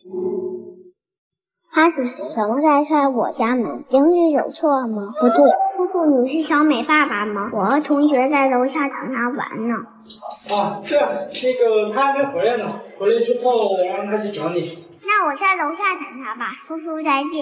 他是谁？怎么在开我家门？邻居有错吗？不对，叔叔，你是小美爸爸吗？我和同学在楼下等他玩呢。 啊，是那个他还没回来呢，回来之后我让他去找你。 那我在楼下等他吧，叔叔再见。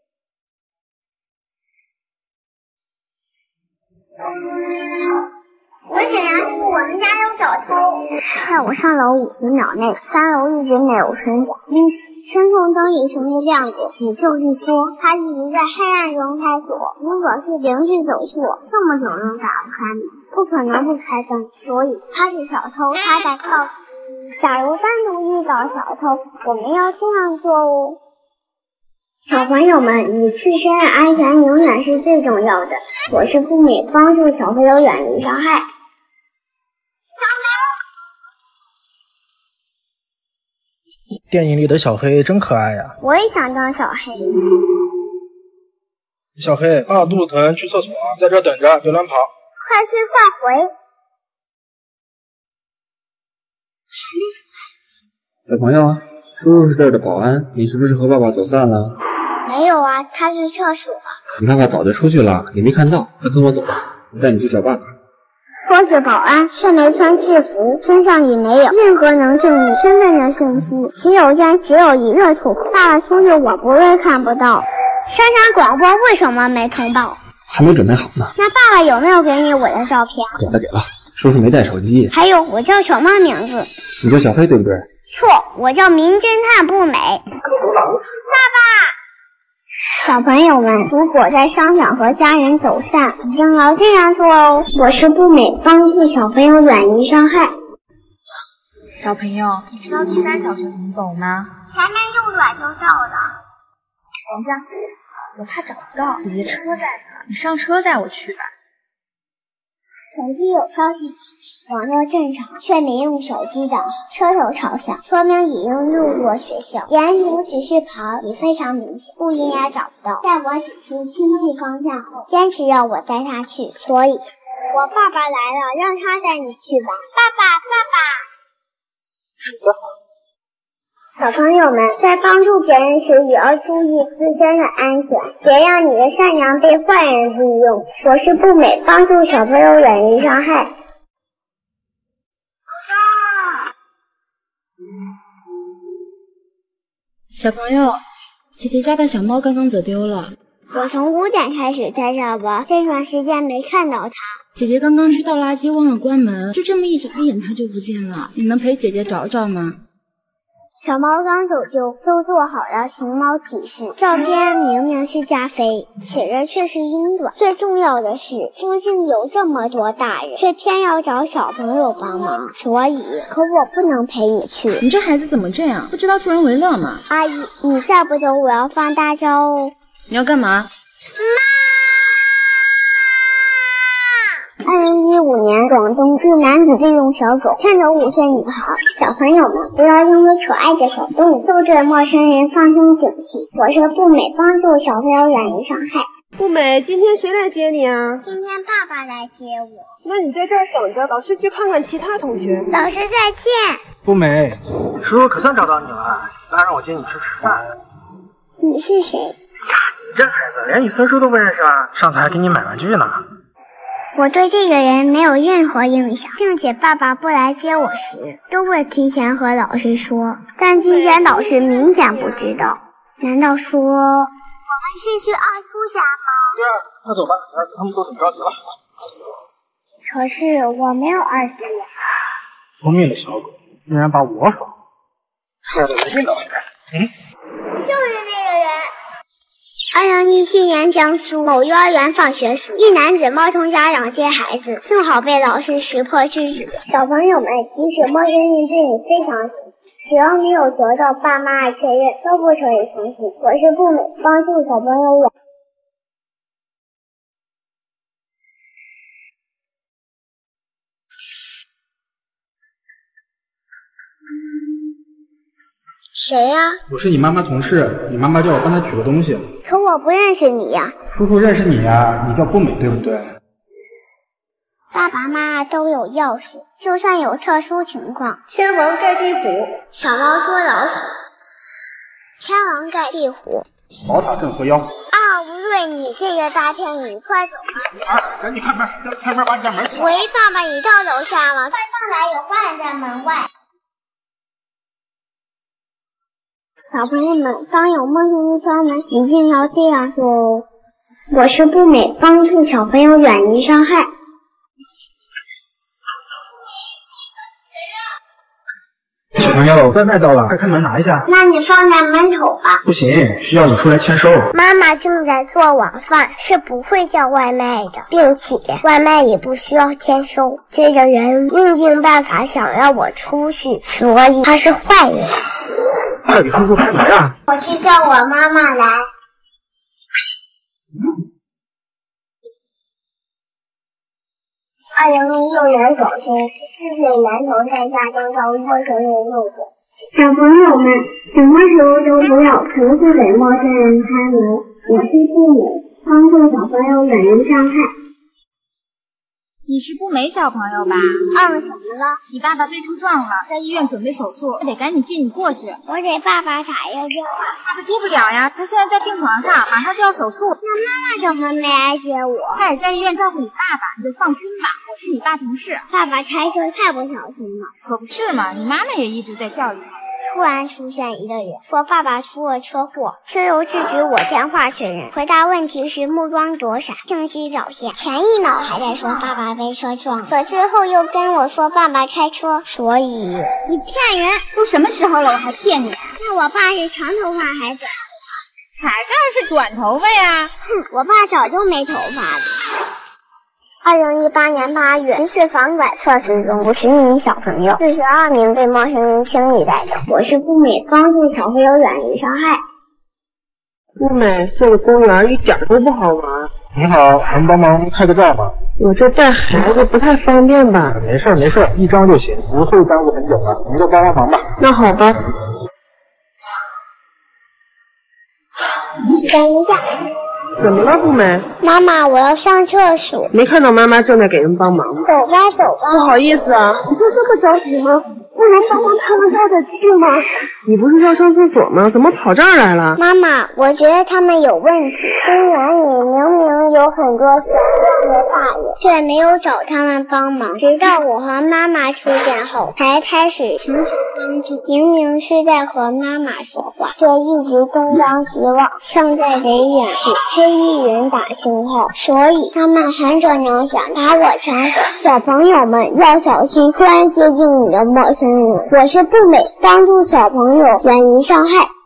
我想要是我们家有小偷，在我上楼50秒内，3楼一直没有声响，因此声控灯一直没亮过。也就是说，他一直在黑暗中开锁。如果是邻居走错，这么久都打不开门，不可能不开灯，所以他是小偷，他在告诉你。假如单独遇到小偷，我们要这样做哦。小朋友们，你自身的安全永远是最重要的。我是父母，帮助小朋友远离伤害。 电影里的小黑真可爱呀！ 我也想当小黑。 小黑，爸爸肚子疼，去厕所，在这等着，别乱跑。 快去快回。 小朋友，叔叔是这儿的保安，你是不是和爸爸走散了？ 没有啊，他去厕所。 你爸爸早就出去了，你没看到。快跟我走吧，我带你去找爸爸。 说是保安，却没穿制服，身上也没有任何能证明身份的信息。洗手间只有一个出口，爸爸出去我不会看不到。商场广播为什么没通报？ 还没准备好呢。 那爸爸有没有给你我的照片？ 给了，叔叔没带手机。 还有，我叫什么名字？ 你叫小黑对不对？ 错，我叫名侦探不美。爸爸。小朋友们，如果在商场和家人走散，一定要这样做哦。我是不美，帮助小朋友远离伤害。 小朋友，你知道第3小学怎么走吗？ 前面右转就到了。 等一下，我怕找不到，姐姐车在哪？你上车带我去吧。 手机有消息提示，网络正常，却没用手机导航，车头朝向，说明已经路过学校。沿途指示牌也非常明显，不应该找不到。在我指示经济方向后，坚持要我带他去，所以我爸爸来了，让他带你去吧。爸爸。小朋友们，在帮助别人时也要注意自身的安全，别让你的善良被坏人利用。我是不美，帮助小朋友远离伤害。 小朋友，姐姐家的小猫刚刚走丢了。 我从5点开始在这玩，这段时间没看到它。 姐姐刚刚去倒垃圾忘了关门，就这么一眨眼它就不见了。你能陪姐姐找找吗？ 小猫刚走就做好了寻猫提示，照片明明是加菲，写着却是英短。最重要的是，附近有这么多大人，却偏要找小朋友帮忙，所以可我不能陪你去。 你这孩子怎么这样？不知道助人为乐吗？ 阿姨，你再不走，我要放大招哦！ 你要干嘛 ？2015年，广东一男子利用小狗骗走5岁女孩。小朋友们，不要因为可爱的小动物就对陌生人放松警惕。我是不美，帮助小朋友远离伤害。 不美，今天谁来接你啊？ 今天爸爸来接我。 那你在这儿等着，老师去看看其他同学。 老师再见。 不美，叔叔可算找到你了，来让我接你去吃饭。 你是谁？ 呀，你这孩子连你孙叔都不认识啊！上次还给你买玩具呢。 我对这个人没有任何印象，并且爸爸不来接我时都会提前和老师说，但今天老师明显不知道。难道说我们是去二叔家吗？ 对啊，快走吧，儿子他们都挺着急了。 可是我没有二叔呀。 聪明的小狗，竟然把我耍了，害得人命都没带。 就是那个人。2017年江苏某幼儿园放学时，一男子冒充家长接孩子，幸好被老师识破制止。小朋友们，即使陌生人对你非常好，只要没有得到爸妈的确认，都不可以相信。我是不美，帮助小朋友远。谁呀？ 我是你妈妈同事，你妈妈叫我帮她取个东西。 可我不认识你呀。 叔叔认识你呀，你叫不美对不对？ 爸爸妈妈都有钥匙，就算有特殊情况。 天王盖地虎。 小猫捉老鼠。 天王盖地虎。 宝塔镇河妖。 啊，不对，你这个大骗子，你快走吧！ 赶紧开门，开门把你家门锁。 喂，爸爸，你到楼下了，快上来，有坏人在门外。小朋友们，当有陌生人敲门，一定要这样说哦。我是步美，帮助小朋友远离伤害。 小朋友，外卖到了，快开门拿一下。 那你放在门口吧。 不行，需要你出来签收。 妈妈正在做晚饭，是不会叫外卖的，并且外卖也不需要签收。这个人用尽办法想让我出去，所以他是坏人。 快给叔叔开门啊！ 我去叫我妈妈来。2016年9天，4岁男童在家中遭陌生人诱惑。小朋友们，什么时候都不要重复给陌生人开门。我是步美，帮助小朋友远离伤害。 你是步美小朋友吧？ 怎么了？ 你爸爸被车撞了，在医院准备手术，得赶紧接你过去。 我给爸爸打一个电话。 爸爸接不了呀，他现在在病床上，马上就要手术。 那妈妈怎么没来接我？ 他也在医院照顾你爸爸，你就放心吧，我是你爸同事。 爸爸开车太不小心了。 可不是嘛，你妈妈也一直在教育他。 突然出现一个人，说爸爸出了车祸，却又制止我电话确认。回答问题时目光躲闪，情绪表现。前一秒还在说爸爸被车撞，可之后又跟我说爸爸开车，所以你骗人！ 都什么时候了，我还骗你？ 那我爸是长头发还是短头发？才当是短头发呀！ 哼，我爸早就没头发了。2018年8月，一次房改测试中，50名小朋友，42名被陌生人轻易带走。我是步美，帮助小朋友远离伤害。 步美，这个公园一点都不好玩。 你好，能帮忙拍个照吗？ 我这带孩子不太方便吧？ 没事，一张就行，不会耽误很久的。您就帮忙吧。 那好吧。 等一下。 怎么了，步美？ 妈妈，我要上厕所。 没看到妈妈正在给人帮忙吗？ 走吧。 不好意思啊。 你就这么着急吗？那能帮忙拍个照的去吗？ 你不是要上厕所吗？怎么跑这儿来了？ 妈妈，我觉得他们有问题。公园里明明有很多小壮的大爷，却没有找他们帮忙。直到我和妈妈出现后，才开始寻求帮助。明明是在和妈妈说话，却一直东张西望，像在给掩护黑衣人打信号，所以他们很可能想把我抢走。小朋友们要小心，突然接近你的陌生人。我是步美，帮助小朋友远离伤害。